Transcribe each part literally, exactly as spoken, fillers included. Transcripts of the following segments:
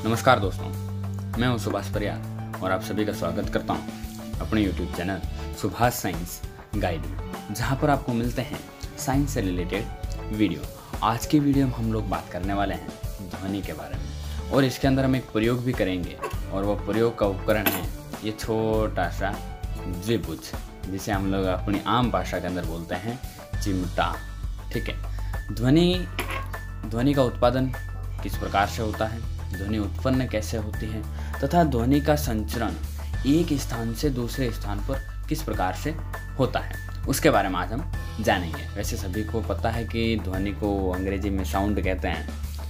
नमस्कार दोस्तों, मैं हूं सुभाष परियार और आप सभी का स्वागत करता हूं अपने YouTube channel Subhash science guide में, जहां पर आपको मिलते हैं साइंस से रिलेटेड वीडियो। आज की वीडियो में हम लोग बात करने वाले हैं ध्वनि के बारे में और इसके अंदर हम एक प्रयोग भी करेंगे और वो प्रयोग का उपकरण है ये छोटा सा द्विभुज, जिसे हम लोग अपनी आम भाषा के अंदर बोलते हैं चिमटा। ठीक है, ध्वनि ध्वनि का उत्पादन किस प्रकार से होता है, ध्वनि उत्पन्न कैसे होती है तथा ध्वनि का संचरण एक स्थान से दूसरे स्थान पर किस प्रकार से होता है, उसके बारे में आज हम जानेंगे। वैसे सभी को पता है कि ध्वनि को अंग्रेजी में साउंड कहते हैं।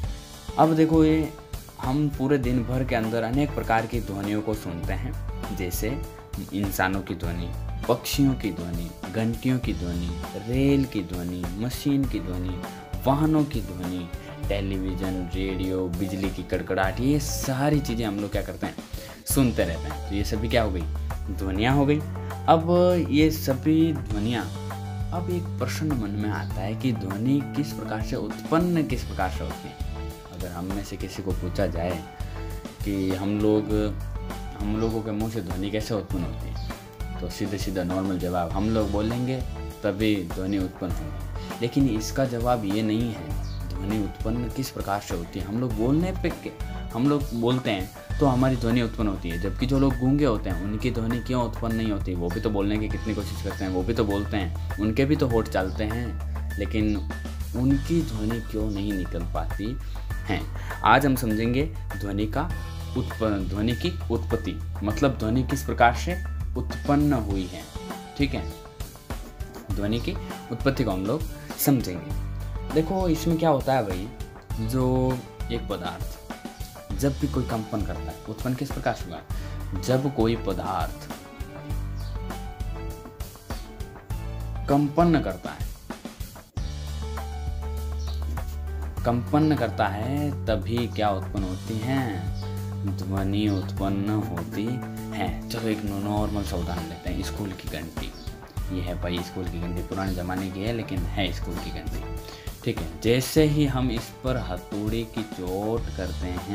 अब देखो, ये हम पूरे दिन भर के अंदर अनेक प्रकार की ध्वनियों को सुनते हैं, जैसे इंसानों की ध्वनि, पक्षियों की ध्वनि, घंटियों की ध्वनि, रेल की ध्वनि, मशीन की ध्वनि, वाहनों की ध्वनि, टेलीविज़न, रेडियो, बिजली की कड़कड़ाहट, ये सारी चीज़ें हम लोग क्या करते हैं, सुनते रहते हैं। तो ये सभी क्या हो गई, ध्वनियाँ हो गई। अब ये सभी ध्वनियाँ, अब एक प्रश्न मन में आता है कि ध्वनि किस प्रकार से उत्पन्न किस प्रकार से होती है। अगर हम में से किसी को पूछा जाए कि हम लोग हम लोगों के मुंह से ध्वनि कैसे उत्पन्न होती है, तो सीधे सीधा नॉर्मल जवाब हम लोग बोलेंगे, तभी ध्वनि उत्पन्न होगी। लेकिन इसका जवाब ये नहीं है ध्वनि उत्पन्न किस प्रकार से होती है। हम लोग बोलने पे के हम लोग बोलते हैं तो हमारी ध्वनि उत्पन्न होती है, जबकि जो लोग गूंगे होते हैं उनकी ध्वनि क्यों उत्पन्न नहीं होती। वो भी तो बोलने की कितनी कोशिश करते हैं, वो भी तो बोलते हैं, उनके भी तो होठ चलते हैं, लेकिन उनकी ध्वनि क्यों नहीं निकल पाती है। आज हम समझेंगे ध्वनि का उत्पन्न ध्वनि की उत्पत्ति, मतलब ध्वनि किस प्रकार से उत्पन्न हुई है। ठीक है, ध्वनि की उत्पत्ति को हम लोग समझेंगे। देखो, इसमें क्या होता है भाई, जो एक पदार्थ जब भी कोई कंपन करता है, उत्पन्न किस प्रकार से होगा, जब कोई पदार्थ कंपन करता है कंपन करता है तभी क्या उत्पन्न होती हैं, ध्वनि उत्पन्न होती है। चलो एक नॉर्मल सा उदाहरण लेते हैं, स्कूल की घंटी। ये है भाई स्कूल की घंटी, पुराने ज़माने की है लेकिन है स्कूल की घंटी। ठीक है, जैसे ही हम इस पर हथौड़े की चोट करते हैं,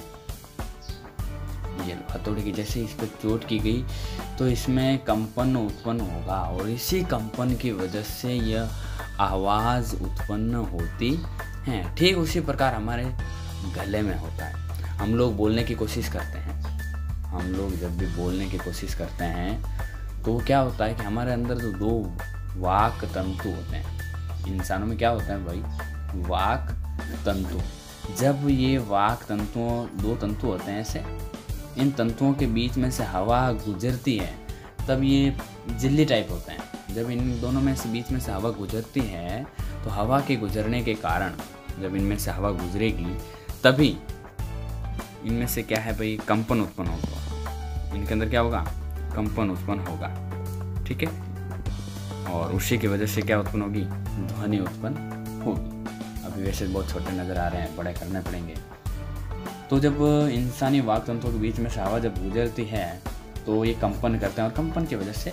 ये हथौड़े की जैसे इस पर चोट की गई तो इसमें कंपन उत्पन्न होगा और इसी कंपन की वजह से यह आवाज़ उत्पन्न होती है। ठीक उसी प्रकार हमारे गले में होता है। हम लोग बोलने की कोशिश करते हैं, हम लोग जब भी बोलने की कोशिश करते हैं तो क्या होता है कि हमारे अंदर जो दो वाक तंतु होते हैं, इंसानों में क्या होता है भाई, वाक तंतु। जब ये वाक तंतुओं दो तंतु होते हैं ऐसे, इन तंतुओं के बीच में से हवा गुजरती है तब ये झिल्ली टाइप होते हैं। जब इन दोनों में से बीच में से हवा गुजरती है तो हवा के गुजरने के कारण, जब इनमें से हवा गुजरेगी तभी इनमें से क्या है भाई, कंपन उत्पन्न होगा। इनके अंदर क्या होगा, कंपन उत्पन्न होगा। ठीक है, और उसी की वजह से क्या उत्पन्न होगी, ध्वनि उत्पन्न होगी। अभी वैसे बहुत छोटे नज़र आ रहे हैं, बड़े करने पड़ेंगे। तो जब इंसानी वाक तंतुओं के बीच में से हवा जब गुजरती है तो ये कंपन करते हैं और कंपन की वजह से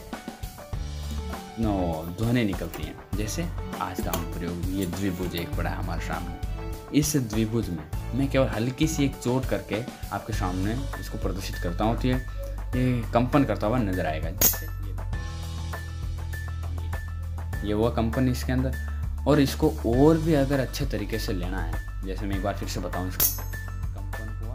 ध्वनि निकलती है। जैसे आज का हम प्रयोग, ये द्विभुज एक पड़ा है हमारे सामने। इस द्विभुज में मैं केवल हल्की सी एक चोट करके आपके सामने इसको प्रदर्शित करता हूँ तो ये ये कंपन करता हुआ नजर आएगा। जैसे ये ये हुआ कंपन इसके अंदर। और इसको और भी अगर अच्छे तरीके से लेना है, जैसे मैं एक बार फिर से बताऊँ, इसको कंपन हुआ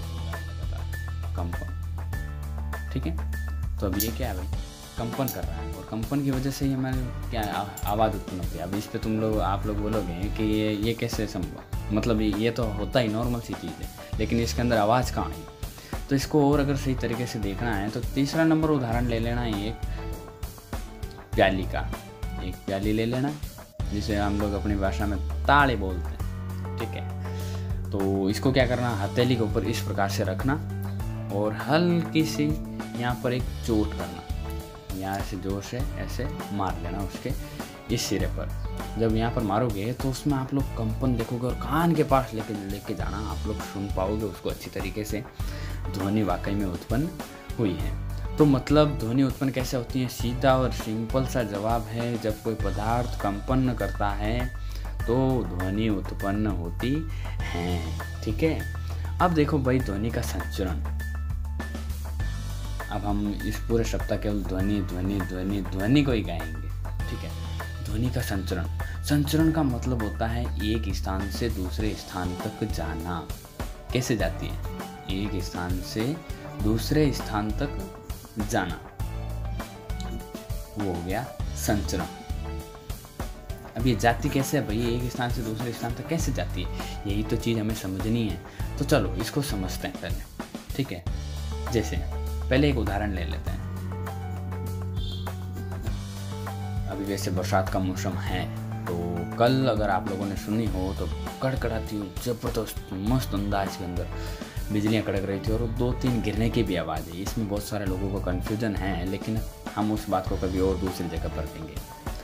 कंपन। ठीक है, तो अब ये क्या है भाई, कंपन कर रहा है और कंपन की वजह से ये हमारे क्या आवाज़ उत्पन्न होती है। अब इस पे तुम लोग आप लोग बोलोगे कि ये ये कैसे संभव, मतलब ये तो होता ही नॉर्मल सी चीज़ है, लेकिन इसके अंदर आवाज़ कहाँ आई। तो इसको और अगर सही तरीके से देखना है तो तीसरा नंबर उदाहरण ले लेना है, एक प्याली का। एक प्याली ले लेना जिसे हम लोग अपनी भाषा में ताड़ी बोलते हैं। ठीक है, तो इसको क्या करना, हथेली के ऊपर इस प्रकार से रखना और हल्की सी यहाँ पर एक चोट करना, यहाँ से जोर से ऐसे मार लेना उसके इस सिरे पर। जब यहाँ पर मारोगे तो उसमें आप लोग कंपन देखोगे और कान के पास लेके लेके जाना, आप लोग सुन पाओगे उसको अच्छी तरीके से। ध्वनि वाकई में उत्पन्न हुई है। तो मतलब ध्वनि उत्पन्न कैसे होती है, सीधा और सिंपल सा जवाब है, जब कोई पदार्थ कंपन करता है तो ध्वनि उत्पन्न होती है। ठीक है, अब देखो भाई ध्वनि का संचरण। अब हम इस पूरे सप्ताह केवल ध्वनि ध्वनि ध्वनि ध्वनि को ही गाएंगे, ठीक है। ध्वनि का संचरण, संचरण का मतलब होता है एक स्थान से दूसरे स्थान तक जाना। कैसे जाती है? एक स्थान से दूसरे स्थान तक जाना, वो हो गया संचरण। अब ये जाती कैसे है भाई? एक स्थान से दूसरे स्थान तक कैसे जाती है, यही तो चीज़ हमें समझनी है। तो चलो इसको समझते हैं पहले, ठीक है। जैसे पहले एक उदाहरण ले लेते हैं। अभी वैसे बरसात का मौसम है, तो कल अगर आप लोगों ने सुनी हो तो कड़कड़ाती हुई जबरदस्त मस्त अंदाज के अंदर बिजलियां कड़क रही थी और दो तीन गिरने की भी आवाज़ है। इसमें बहुत सारे लोगों को कन्फ्यूजन है, लेकिन हम उस बात को कभी और दूसरी जगह पर देंगे।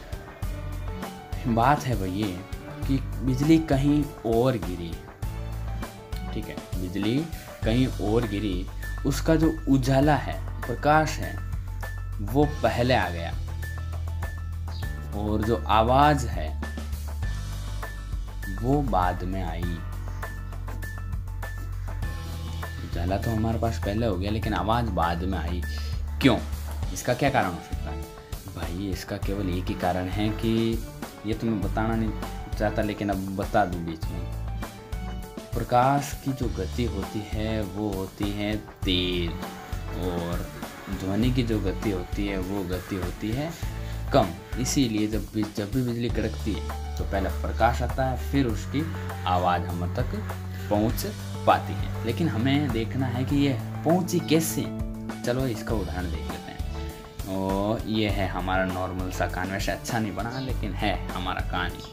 बात है भाई ये कि बिजली कहीं और गिरी, ठीक है, बिजली कहीं और गिरी, उसका जो उजाला है, प्रकाश है, वो पहले आ गया और जो आवाज है वो बाद में आई। उजाला तो हमारे पास पहले हो गया, लेकिन आवाज बाद में आई। क्यों? इसका क्या कारण हो सकता है भाई? इसका केवल एक ही कारण है कि ये तो मैं बताना नहीं चाहता, लेकिन अब बता दूं बीच में। प्रकाश की जो गति होती है वो होती है तेज, और ध्वनि की जो गति होती है वो गति होती है कम। इसीलिए जब भी जब भी बिजली कड़कती है तो पहले प्रकाश आता है, फिर उसकी आवाज़ हम तक पहुंच पाती है। लेकिन हमें देखना है कि ये पहुंची कैसे। चलो इसका उदाहरण देख लेते हैं। और ये है हमारा नॉर्मल सा कान, वैसे अच्छा नहीं बना लेकिन है हमारा कान ही,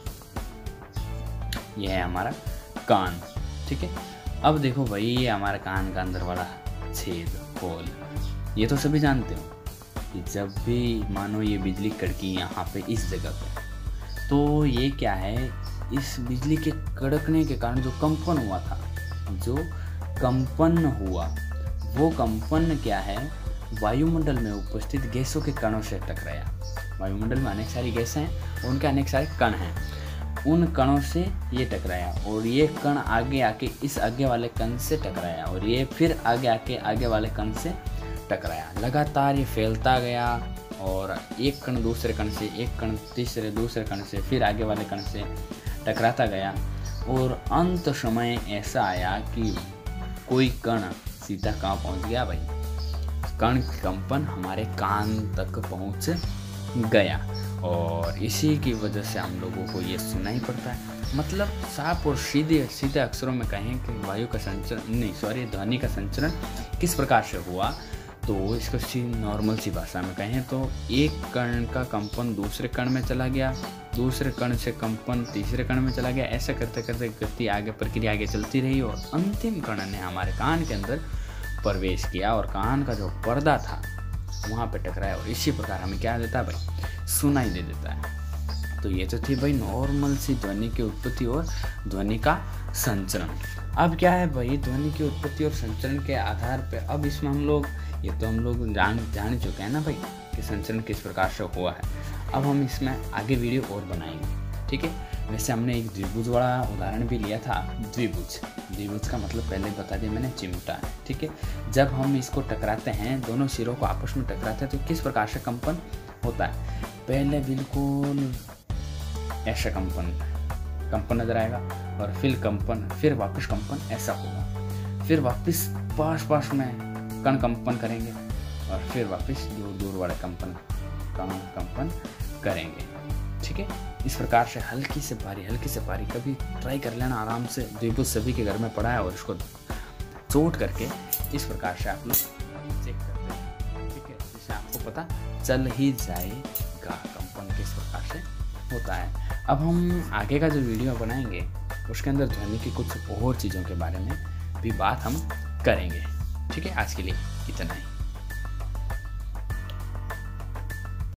ये है हमारा कान, ठीक है। अब देखो भाई ये हमारे कान का अंदर वाला छेद, होल, ये तो सभी जानते हो कि जब भी मानो ये बिजली कड़की यहाँ पे इस जगह पे, तो ये क्या है, इस बिजली के कड़कने के कारण जो कंपन हुआ था, जो कंपन हुआ वो कंपन क्या है, वायुमंडल में उपस्थित गैसों के कणों से टकराया। वायुमंडल में अनेक सारी गैसें हैं, उनके अनेक सारे कण हैं, उन कणों से ये टकराया और ये कण आगे आके इस आगे वाले कण से टकराया और ये फिर आगे आके आगे वाले कण से टकराया। लगातार ये फैलता गया और एक कण दूसरे कण से, एक कण तीसरे दूसरे कण से, फिर आगे वाले कण से टकराता गया और अंत समय ऐसा आया कि कोई कण सीधा कहाँ पहुँच गया भाई, कण की कंपन हमारे कान तक पहुँच गया और इसी की वजह से हम लोगों को ये सुनाई पड़ता है। मतलब साफ और सीधे सीधे अक्षरों में कहें कि वायु का संचरण नहीं सॉरी ध्वनि का संचरण किस प्रकार से हुआ, तो इसको सी नॉर्मल सी भाषा में कहें तो एक कण का कंपन दूसरे कण में चला गया, दूसरे कण से कंपन तीसरे कण में चला गया, ऐसे करते करते गति आगे प्रक्रिया आगे चलती रही और अंतिम कण ने हमारे कान के अंदर प्रवेश किया और कान का जो पर्दा था वहाँ पे टकराया और इसी प्रकार हमें क्या देता है भाई, सुनाई दे देता है। तो ये तो थी भाई नॉर्मल सी ध्वनि की उत्पत्ति और ध्वनि का संचरण। अब क्या है भाई, ध्वनि की उत्पत्ति और संचरण के आधार पे अब इसमें हम लोग ये तो हम लोग जान जान चुके हैं ना भाई कि संचरण किस प्रकार से हुआ है। अब हम इसमें आगे वीडियो और बनाएंगे, ठीक है। वैसे हमने एक द्विभुज वाला उदाहरण भी लिया था। द्विभुज द्विभुज का मतलब पहले बता दिया मैंने, चिमटा है, ठीक है। जब हम इसको टकराते हैं, दोनों सिरों को आपस में टकराते हैं तो किस प्रकार से कंपन होता है, पहले बिल्कुल ऐसा कंपन कंपन नजर आएगा और फिर कंपन, फिर वापस कंपन ऐसा होगा, फिर वापस पास पास में कण कंपन करेंगे और फिर वापस दूर दूर वाले कंपन कण कंपन करेंगे, ठीक है। इस प्रकार से हल्की से भारी हल्की से भारी कभी ट्राई कर लेना आराम से। द्विभुज सभी के घर में पड़ा है और इसको चोट करके इस प्रकार से आप लोग चेक करते हैं, ठीक है, जिससे आपको पता चल ही जाएगा कंपन किस प्रकार से होता है। अब हम आगे का जो वीडियो बनाएंगे उसके अंदर ध्वनि की कुछ और चीज़ों के बारे में भी बात हम करेंगे, ठीक है। आज के लिए इतना ही।